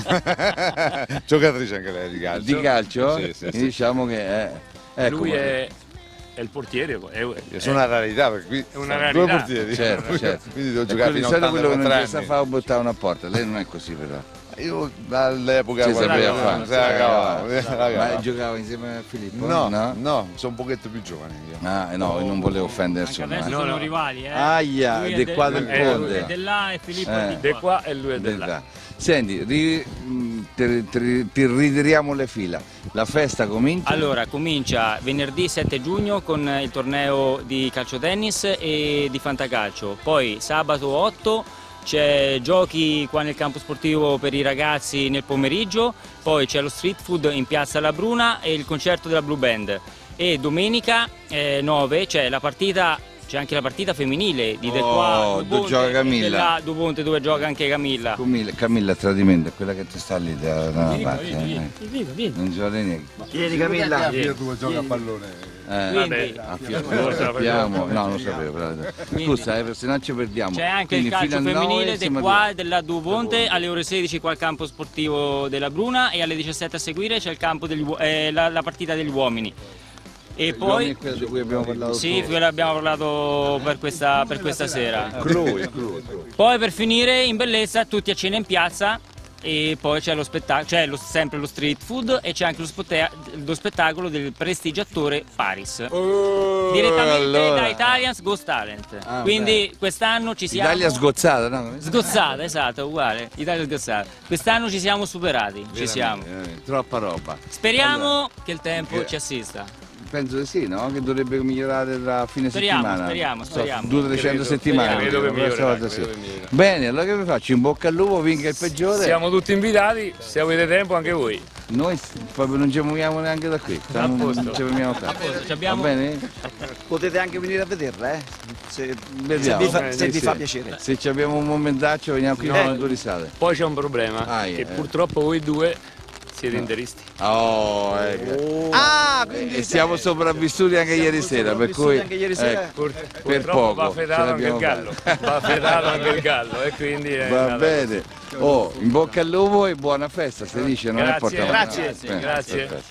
giocatrice anche lei di calcio. Di calcio? Sì, sì, sì. Diciamo che è, ecco, lui è, è il portiere, è, è, sono una rarità perché qui è una sono rarità. due portieri, certo, certo. Quindi devo giocare fino a ottantaquattro quello che non anni. sa fare buttare una porta, lei non è così però. Io all'epoca si quando sapeva fare, fare. Ma giocava insieme a Filippo? No, no, no, sono un pochetto più giovane io. Ah, no, io non volevo offendere nessuno. Adesso no, sono no. rivali, eh. Aia, lui di è qua del, del eh, ponte. È di là e Filippo eh. è di qua. De qua e lui è di là. Senti, ri, ti, ti, ti ritiriamo le fila. La festa comincia? Allora, comincia venerdì sette giugno con il torneo di calciotennis e di fantacalcio. Poi sabato otto c'è giochi qua nel campo sportivo per i ragazzi nel pomeriggio, poi c'è lo street food in piazza La Bruna e il concerto della Blue Band. E domenica eh, nove c'è la partita, c'è anche la partita femminile di Del qua, oh, dove gioca Camilla. Dubonte, dove gioca anche Camilla. Camilla, Camilla è tradimento, è quella che ti sta lì da una parte. Vieni, eh. vieni, vieni. Non gioca niente. Vieni Camilla. Io due gioca a pallone. Eh, Quindi, a lo sappiamo, no, non lo sapevo. Però. Scusa, eh, se non ci perdiamo. C'è anche quindi il calcio femminile del qua della Dubonte alle ore sedici qua al campo sportivo della Bruna e alle diciassette a seguire c'è il campo degli, eh, la, la partita degli uomini. E poi quella di cui abbiamo parlato. Sì, quella abbiamo parlato per questa, per questa sera. Cruy, cruy. Poi per finire in bellezza tutti a cena in piazza. E poi c'è lo spettacolo, c'è lo, sempre lo street food e c'è anche lo, spotea, lo spettacolo del prestigiatore Paris oh, direttamente allora. da Italians Ghost Talent. Ah, quindi quest'anno ci siamo Italia sgozzata, no? Sgozzata, esatto, uguale, Italia sgozzata. Quest'anno ci siamo superati, veramente, ci siamo. Veramente. Troppa roba. Speriamo allora, che il tempo che... ci assista. Penso di sì, no? Che dovrebbe migliorare tra fine speriamo, settimana. Speriamo, speriamo. So, due o trecento settimane. Credo che migliorerà, sì. Bene, allora che vi faccio? In bocca al lupo, vinca il peggiore. Siamo tutti invitati, se avete tempo anche voi. Noi proprio non ci muoviamo neanche da qui. A posto. Non ci fermiamo a posto. Abbiamo... Va bene? Potete anche venire a vederla, eh? Se, se vi, fa, eh, se sì, vi sì. fa piacere. Se ci abbiamo un momentaccio veniamo qui no, con due risate. Poi c'è un problema, ah, che eh. purtroppo voi due siete no. interisti. Oh, ecco. Oh. Ah, quindi e siamo sopravvissuti anche siamo ieri sera, per cui anche ieri sera. Ecco, Pur, per poco va fetato anche il gallo. Va fetato anche il gallo e quindi è va bene. Oh, in bocca al lupo e buona festa, si dice, non grazie, è portato. Grazie, grazie. Eh, grazie. Perfetto.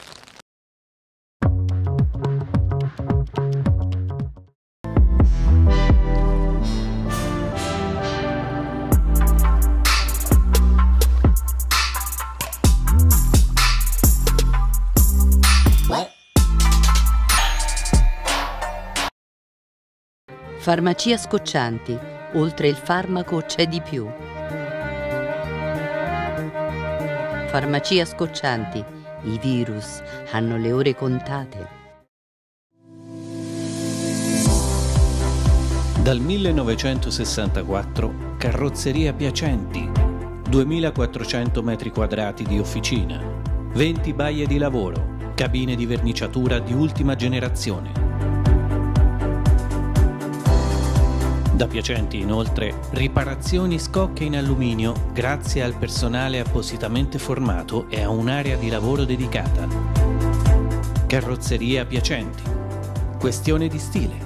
Farmacia Scoccianti. Oltre il farmaco c'è di più. Farmacia Scoccianti. I virus hanno le ore contate. Dal millenovecentosessantaquattro Carrozzeria Piacenti. duemilaquattrocento metri quadrati di officina, venti baie di lavoro, cabine di verniciatura di ultima generazione. Da Piacenti, inoltre, riparazioni scocche in alluminio grazie al personale appositamente formato e a un'area di lavoro dedicata. Carrozzeria Piacenti. Questione di stile.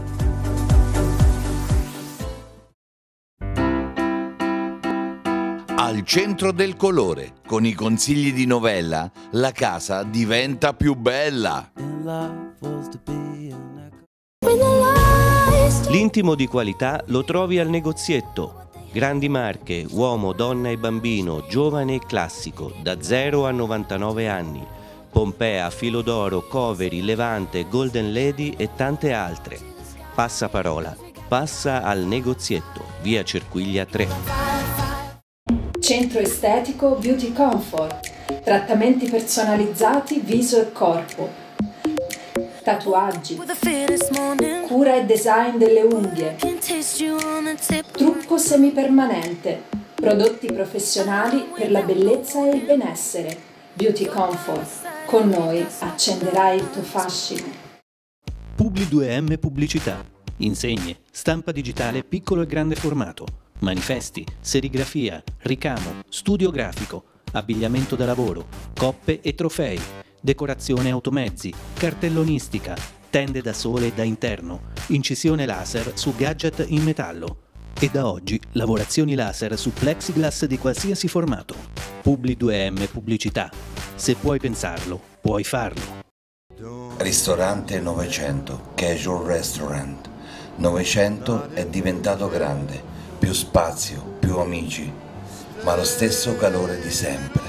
Al centro del colore, con i consigli di Novella, la casa diventa più bella. When the lights L'intimo di qualità lo trovi al Negozietto. Grandi marche, uomo, donna e bambino, giovane e classico, da zero a novantanove anni. Pompea, Filo d'Oro, Coveri, Levante, Golden Lady e tante altre. Passa parola, passa al Negozietto, via Cerquiglia tre. Centro estetico Beauty Comfort. Trattamenti personalizzati viso e corpo. Tatuaggi, cura e design delle unghie, trucco semipermanente, prodotti professionali per la bellezza e il benessere. Beauty Comfort, con noi accenderai il tuo fascino. Publi due M Pubblicità, insegne, stampa digitale piccolo e grande formato, manifesti, serigrafia, ricamo, studio grafico, abbigliamento da lavoro, coppe e trofei, decorazione automezzi, cartellonistica, tende da sole e da interno, incisione laser su gadget in metallo e da oggi lavorazioni laser su plexiglass di qualsiasi formato. Publi due M Pubblicità. Se puoi pensarlo, puoi farlo. Ristorante novecento, Casual Restaurant. novecento è diventato grande, più spazio, più amici, ma lo stesso calore di sempre.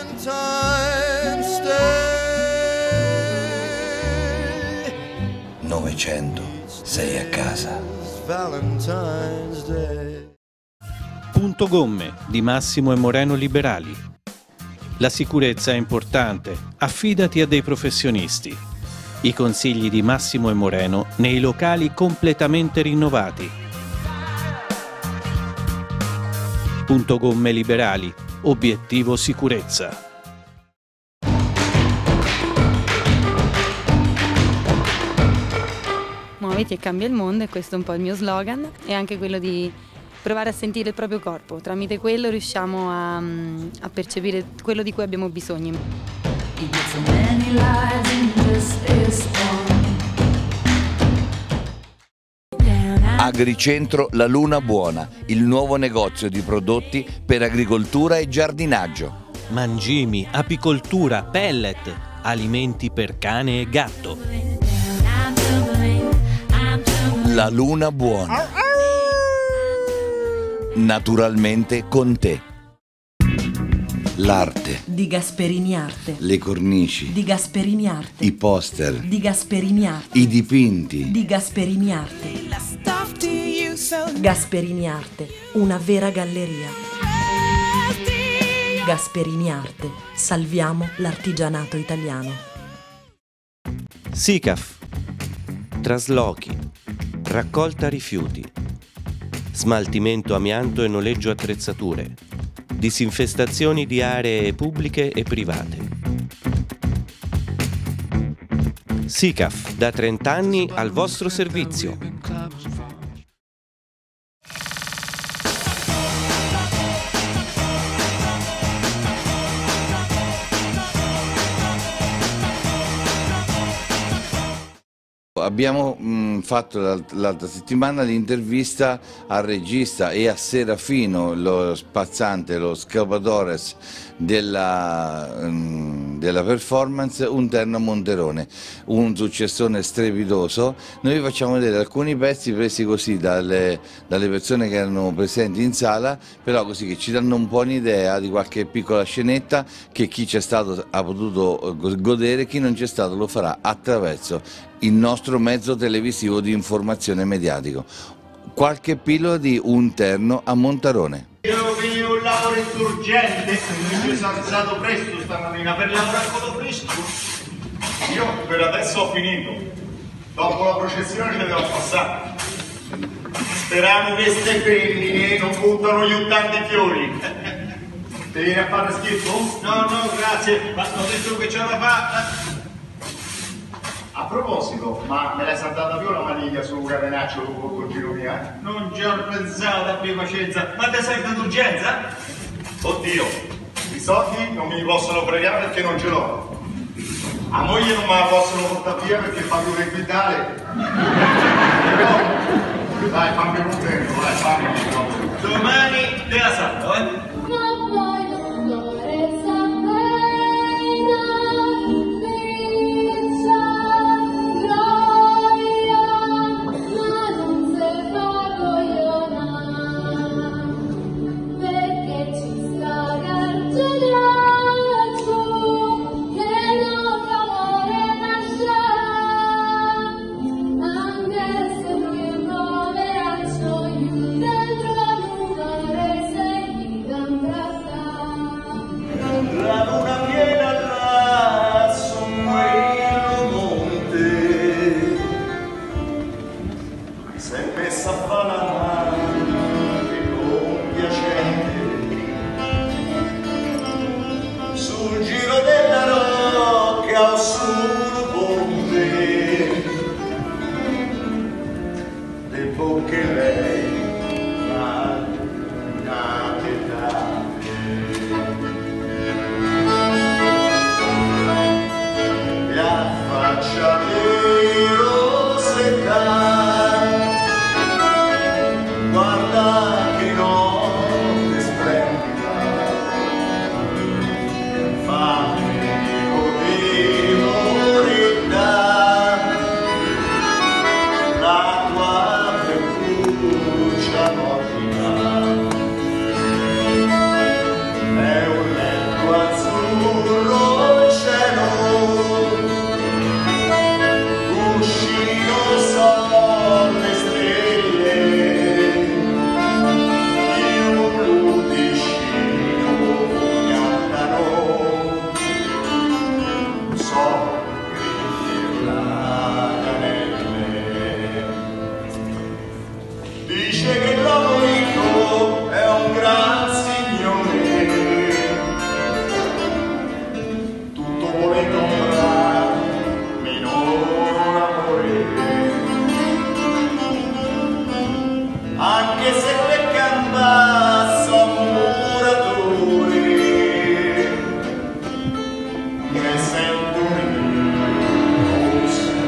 novecento, sei a casa. Punto Gomme di Massimo e Moreno Liberali. La sicurezza è importante, affidati a dei professionisti. I consigli di Massimo e Moreno nei locali completamente rinnovati. Punto Gomme Liberali, obiettivo sicurezza. Muoviti e cambia il mondo, e questo è un po' il mio slogan, e anche quello di provare a sentire il proprio corpo. Tramite quello riusciamo a, a percepire quello di cui abbiamo bisogno. Agricentro La Luna Buona, il nuovo negozio di prodotti per agricoltura e giardinaggio. Mangimi, apicoltura, pellet, alimenti per cane e gatto. La Luna Buona. Naturalmente con te. L'arte. Di Gasperini Arte. Le cornici. Di Gasperini Arte. I poster. Di Gasperini Arte. I dipinti. Di Gasperini Arte. Gasperini Arte, una vera galleria. Gasperini Arte, salviamo l'artigianato italiano. SICAF. Traslochi. Raccolta rifiuti. Smaltimento amianto e noleggio attrezzature. Disinfestazioni di aree pubbliche e private. SICAF, da trenta anni al vostro servizio. Abbiamo mh, fatto l'altra settimana l'intervista al regista e a Serafino, lo spazzante, lo Scapatores della, mh, della performance Un terno Monterone, un successone strepitoso. Noi vi facciamo vedere alcuni pezzi presi così dalle, dalle persone che erano presenti in sala, però così che ci danno un po' un'idea di qualche piccola scenetta che chi c'è stato ha potuto godere, chi non c'è stato lo farà attraverso il nostro mezzo televisivo di informazione mediatico. Qualche pillola di Un terno a Monterone. Io ho un lavoro urgente, mi sono alzato presto stamattina per lavorare con lo fresco. Io per adesso ho finito. Dopo la processione ci devo passare. Speriamo che queste femmine non buttano gli untanti fiori. Ti vieni a fare schifo? No, no, grazie, ma ho detto che ce la fa. A proposito, ma me l'hai saltata più la maniglia su Catenaccio dopo il giro mio, eh? Non ci ho pensato, abbi pazienza. Ma te serve d'urgenza? Oddio, i soldi non mi possono fregare perché non ce l'ho. A moglie non me la possono portare via perché fa più il quintale. Dai, fammi contento, dai, fammi. Domani te la salto, eh? soffrir la canelle. Dice che l'uomo ricco è un gran signore, tutto vuole comprare, minor amore, anche se per gamba sono un muratore, ne sento nervoso,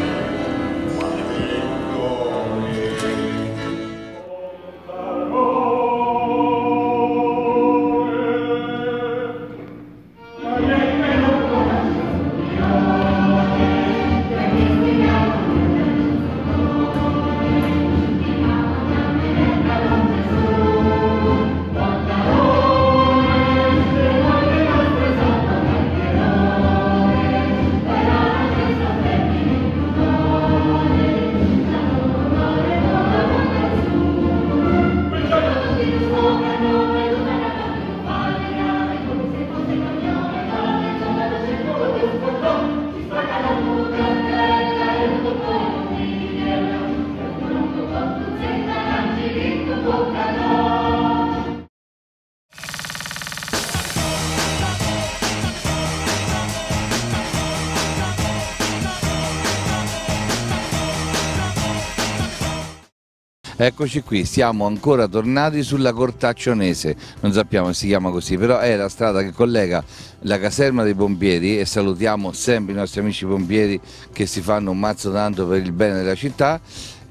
Eccoci qui, siamo ancora tornati sulla Cortaccionese, non sappiamo se si chiama così, però è la strada che collega la caserma dei pompieri, e salutiamo sempre i nostri amici pompieri che si fanno un mazzo tanto per il bene della città,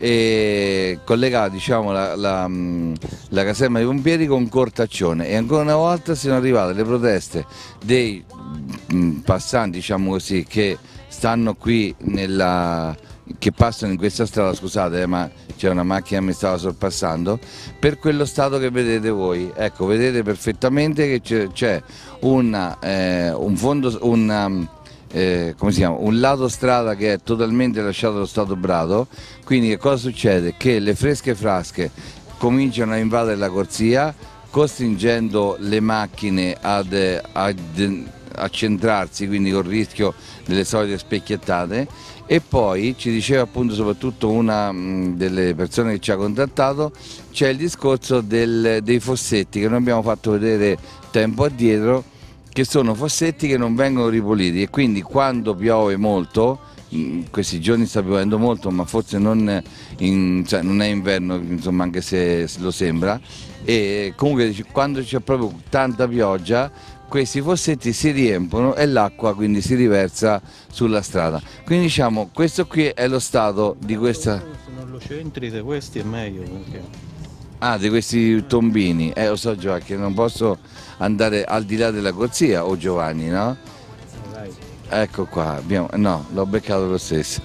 e collega, diciamo, la, la, la caserma dei pompieri con Cortaccione, e ancora una volta sono arrivate le proteste dei passanti, diciamo così, che stanno qui nella... che passano in questa strada, scusate, eh, ma c'è una macchina che mi stava sorpassando, per quello stato che vedete voi. Ecco, vedete perfettamente che c'è una, eh, un fondo, una, eh, come si chiama? Un lato strada che è totalmente lasciato allo stato brado, quindi che cosa succede? Che le fresche frasche cominciano a invadere la corsia, costringendo le macchine ad, ad a centrarsi, quindi col rischio delle solite specchiettate. E poi ci diceva appunto soprattutto una mh, delle persone che ci ha contattato, c'è il discorso del, dei fossetti che noi abbiamo fatto vedere tempo addietro, che sono fossetti che non vengono ripuliti, e quindi quando piove molto, mh, questi giorni sta piovendo molto, ma forse non, in, cioè, non è inverno, insomma, anche se lo sembra, e comunque quando c'è proprio tanta pioggia questi fossetti si riempiono e l'acqua quindi si riversa sulla strada. Quindi diciamo, questo qui è lo stato di questa... Se non lo centri di questi è meglio. Perché... Ah, di questi tombini. Eh, lo so Giovanni, che non posso andare al di là della corsia, o Giovanni, no? Vai. Ecco qua, abbiamo... no, l'ho beccato lo stesso.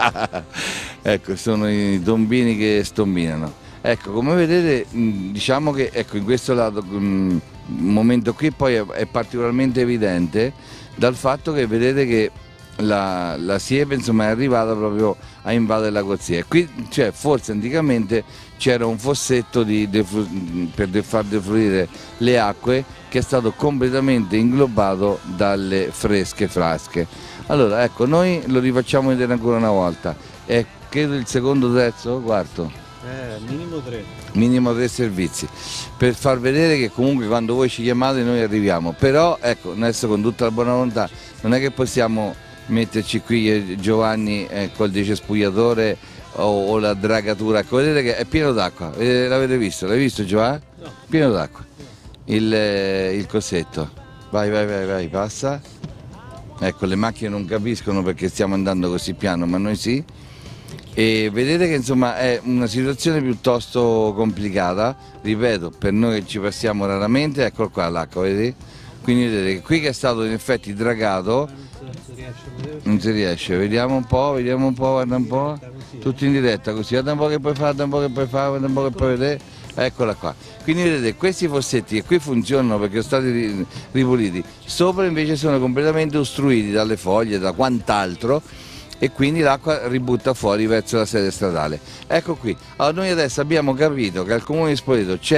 Ecco, sono i tombini che stombinano. Ecco, come vedete, diciamo che ecco, in questo lato... Mh, momento qui poi è, è particolarmente evidente dal fatto che vedete che la, la siepe, insomma, è arrivata proprio a invadere la corsia. Qui, cioè, forse anticamente c'era un fossetto di deflu per far defluire le acque, che è stato completamente inglobato dalle fresche frasche. Allora ecco, noi lo rifacciamo vedere ancora una volta, è credo il secondo, terzo, quarto? Eh, minimo tre. Minimo tre servizi, per far vedere che comunque quando voi ci chiamate noi arriviamo. Però ecco, adesso con tutta la buona volontà non è che possiamo metterci qui eh, Giovanni eh, col decespugliatore o, o la dragatura. Ecco, vedete che è pieno d'acqua, l'avete visto? L'hai visto Giovanni? No. Pieno d'acqua il, eh, il cosetto. Vai vai vai vai, passa. Ecco, le macchine non capiscono perché stiamo andando così piano, ma noi sì. E vedete che insomma è una situazione piuttosto complicata, ripeto, per noi che ci passiamo raramente. Eccolo qua l'acqua, vedete? Quindi vedete che qui che è stato in effetti dragato non si riesce, vediamo un po', vediamo un po', guarda un po', tutti in diretta così, guarda un po' che puoi fare, guarda un po' che puoi fare, guarda un po' che puoi vedere, eccola qua. Quindi vedete, questi fossetti che qui funzionano perché sono stati ripuliti, sopra invece sono completamente ostruiti dalle foglie, da quant'altro, e quindi l'acqua ributta fuori verso la sede stradale. Ecco qui, allora noi adesso abbiamo capito che al Comune di Spoleto c'è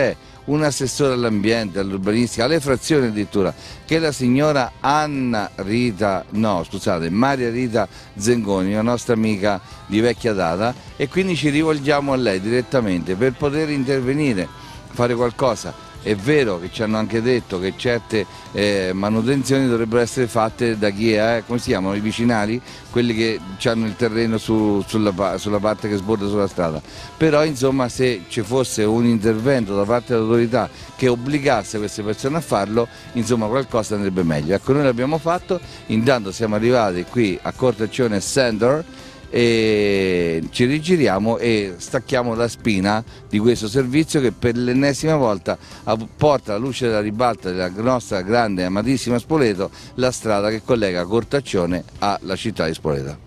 un assessore all'ambiente, all'urbanistica, alle frazioni addirittura, che è la signora Anna Rita, no scusate, Maria Rita Zengoni, una nostra amica di vecchia data, e quindi ci rivolgiamo a lei direttamente per poter intervenire, fare qualcosa. È vero che ci hanno anche detto che certe eh, manutenzioni dovrebbero essere fatte da chi è, eh, come si chiamano, i vicinali, quelli che hanno il terreno su, sulla, sulla parte che sborda sulla strada. Però insomma, se ci fosse un intervento da parte dell'autorità che obbligasse queste persone a farlo, insomma qualcosa andrebbe meglio. Ecco, noi l'abbiamo fatto, intanto siamo arrivati qui a Cortaccione Center e ci rigiriamo e stacchiamo la spina di questo servizio che per l'ennesima volta porta alla luce della ribalta della nostra grande e amatissima Spoleto la strada che collega Cortaccione alla città di Spoleto.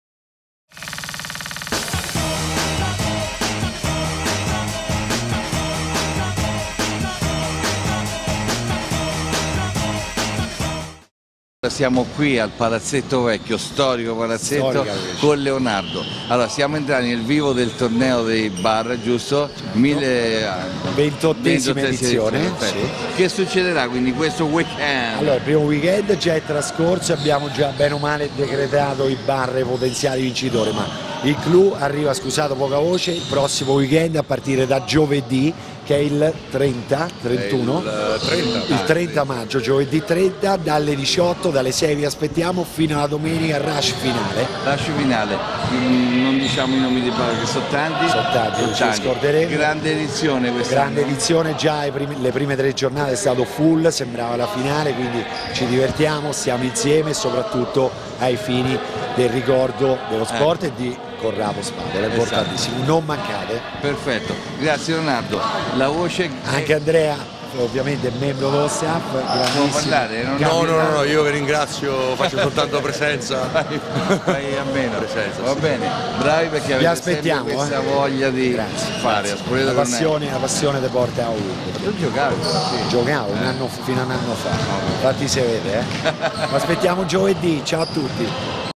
Siamo qui al Palazzetto Vecchio, storico palazzetto Storica, con Leonardo. Allora, siamo entrati nel vivo del torneo dei bar, giusto? ventottesima edizione. Sì. Che succederà quindi questo weekend? Allora, il primo weekend già è trascorso, abbiamo già bene o male decretato i bar e i potenziali vincitori, ma il clou arriva, scusato poca voce, il prossimo weekend a partire da giovedì, che è il trenta, trentuno, il trenta, il trenta maggio, giovedì trenta, dalle diciotto, dalle sei vi aspettiamo fino alla domenica, rush finale. Rush finale, non diciamo i nomi dei bar che sono tanti, sono tanti, non ci scorderemo. Grande edizione questa. Grande edizione, già primi, le prime tre giornate è stato full, sembrava la finale, quindi ci divertiamo, stiamo insieme e soprattutto ai fini del ricordo dello sport eh. e di Corrado Spada, è importantissimo, esatto. Non mancate. Perfetto, grazie Leonardo. La voce anche Andrea, ovviamente membro dello staff, può parlare? Non no, no, no, no, io vi ringrazio, faccio soltanto presenza. Vai, vai a meno presenza. Va bene, bravi perché vi aspettiamo questa eh. voglia di grazie, fare. Grazie. La passione, la passione ti porta a ovunque. Tu giocavi? Sì. Giocavo un anno, fino a un anno fa, infatti si vede, eh. Aspettiamo giovedì, ciao a tutti.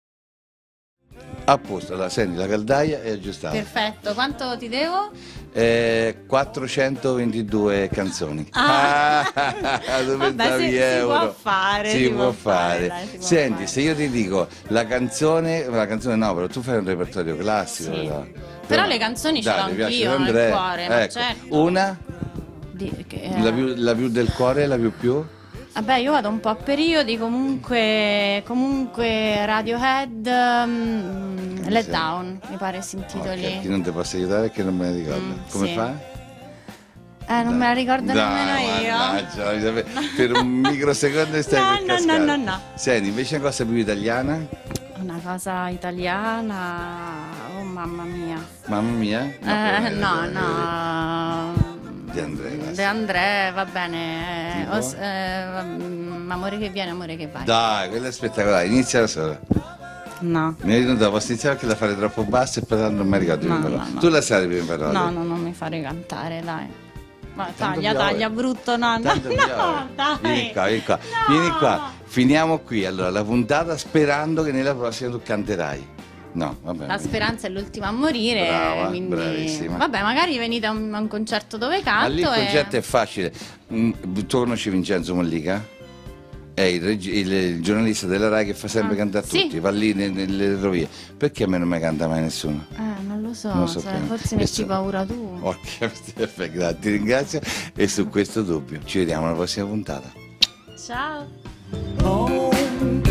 A posto, allora senti la caldaia è aggiustata. Perfetto, quanto ti devo? Eh, quattrocentoventidue canzoni. Ah. Vabbè, si, si può fare. Si, si può, può fare. fare dai, si può Senti, fare. Se io ti dico la canzone, la canzone no, però tu fai un repertorio classico. Sì. Però, però le canzoni ce l'ho anch'io nel cuore, ecco. ma certo. Una? Di, che, la, più, la più del cuore e la più più? Vabbè, io vado un po' a periodi, comunque, comunque Radiohead, um, Let sì. Down, mi pare si intitoli. Okay, chi non ti posso aiutare perché non me la ricordo. Mm, Come sì. fa? Eh, non Dai. me la ricordo Dai, nemmeno io. Mannaggia, per un microsecondo stai no, per no, cascare. no, no, no. Senti, invece una cosa più italiana? Una cosa italiana, oh mamma mia. Mamma mia? No, eh, no, no. De André. De André, va bene. Eh, os, eh, amore che viene, amore che vai. Dai, quella è spettacolare. Inizia da sola. No. Mi non posso iniziare perché la fare troppo bassa e poi non mi ricordo no, le parole. No, no. Tu la sai le prime parole? No, no, non mi fare cantare, dai. Ma Tanto taglia, piove. taglia, brutto, no, no, Tanto no, dai. Vieni qua, vieni qua. No. Vieni qua. Finiamo qui, allora, la puntata sperando che nella prossima tu canterai. No, vabbè. La speranza è l'ultima a morire. Brava, quindi... bravissima. Vabbè, magari venite a un, a un concerto dove canto. Ma lì il e... concerto è facile. Mm, tu conosci Vincenzo Mollica? È il, reg- il, il giornalista della Rai che fa sempre ah, cantare a sì. tutti, va lì nelle, nelle retrovie. Perché a me non mi canta mai nessuno? Eh, non lo so, Non lo so se, più. forse E metti so- paura tu. Ok, grazie, ti ringrazio e su questo dubbio ci vediamo alla prossima puntata. Ciao. Home